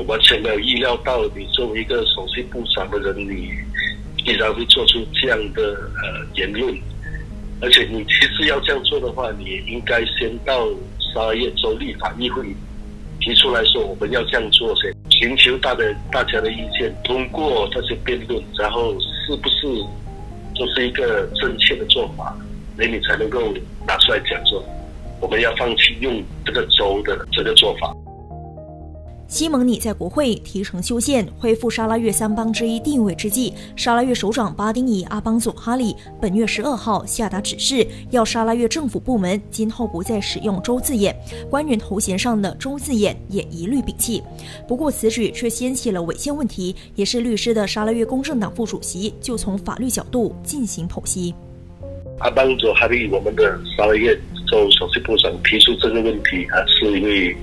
完全没有意料到，你作为一个首席部长的人，你竟然会做出这样的言论。而且你其实要这样做的话，你也应该先到沙拉越州立法议会提出来说，我们要这样做先，寻求大家的意见，通过这些辩论，然后是不是就是一个正确的做法，你才能够拿出来讲说，我们要放弃用这个州的这个做法。 西蒙尼在国会提呈修宪恢复沙拉越三邦之一地位之际，沙拉越首长巴丁伊阿邦佐哈里本月12号下达指示，要沙拉越政府部门今后不再使用州字眼，官员头衔上的州字眼也一律摒弃。不过此举却掀起了违宪问题，也是律师的沙拉越公正党副主席就从法律角度进行剖析。 阿邦佐哈里，我们的沙拉越州首席部长提出这个问题是因为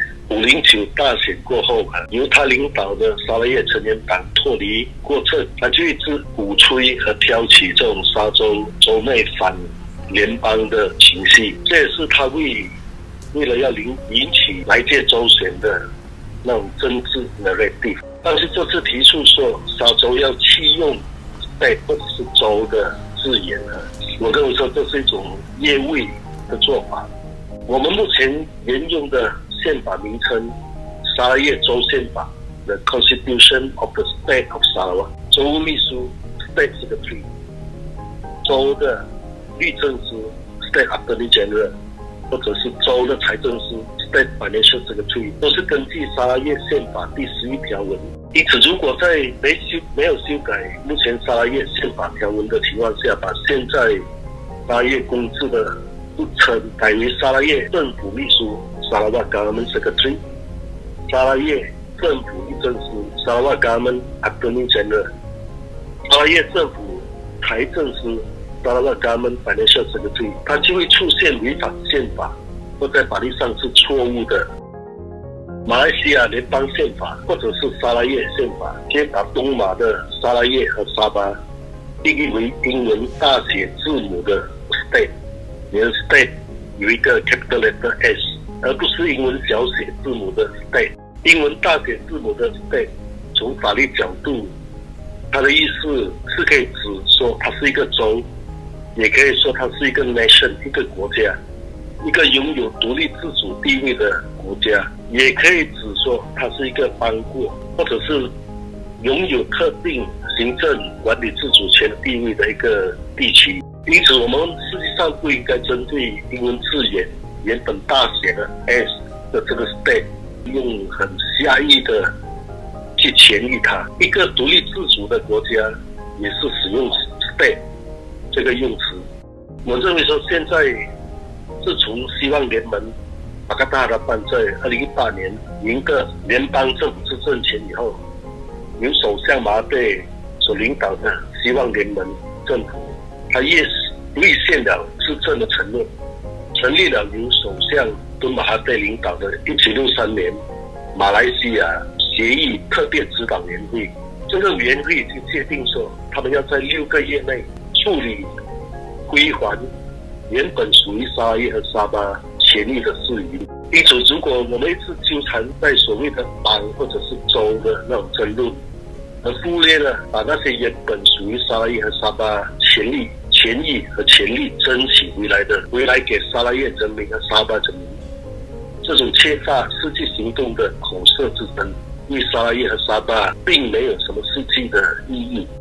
509大选过后由他领导的沙拉越成员党脱离过正，他就一直鼓吹和挑起这种沙州州内反联邦的情绪，这也是他为了要引起来届州选的那种政治 narrative。但是这次提出说沙州要弃用 state 或者是州的字眼我认为说这是一种越位的做法。我们目前沿用的宪法名称沙拉越州宪法 The Constitution of the State of Sarawak， 州务秘书 State Secretary， 州的律政司 State Attorney General， 或者是州的财政司 State Financial Secretary， 都是根据沙拉越宪法第11条文。因此如果在没有修改目前沙拉越宪法条文的情况下，把现在沙拉越公制的不称改为沙拉越政府秘书 Sarawak Government Secretary， 沙拉越政府律政司 Sarawak Government Attorney General， 沙拉越政府财政司 Sarawak Government Financial Secretary， 它就会出现违反宪法或在法律上是错误的马来西亚联邦宪法或者是沙拉越宪法，先把东马的沙拉越和沙巴定义为英文大写字母的 state， 你的 state 有一个 capital letter S， 而不是英文小写字母的 state。 英文大写字母的 state 从法律角度，它的意思是可以指说它是一个州，也可以说它是一个 nation， 一个国家，一个拥有独立自主地位的国家，也可以指说它是一个邦国，或者是拥有特定行政管理自主权地位的一个地区。因此我们实际上不应该针对英文字眼原本大写的 S 的这个 state 用很狭义的去诠释它。一个独立自主的国家也是使用 state 这个用词。我认为说现在自从希望联盟巴卡达拉班在2018年赢得联邦政府执政权以后，由首相马哈蒂所领导的希望联盟政府，他也兑现了执政的承诺，成立了由首相敦马哈蒂领导的1763年马来西亚协议特别指导委员会。这个委员会已经界定说，他们要在6个月内处理归还原本属于沙拉越和沙巴权利的事宜。因此如果我们一直纠缠在所谓的邦或者是州的那种争论，而忽略了把那些原本属于沙拉越和沙巴权益和权利争取回来给沙拉越人民和沙巴人民，这种缺乏实际行动的口舌之争，对沙拉越和沙巴并没有什么实际的意义。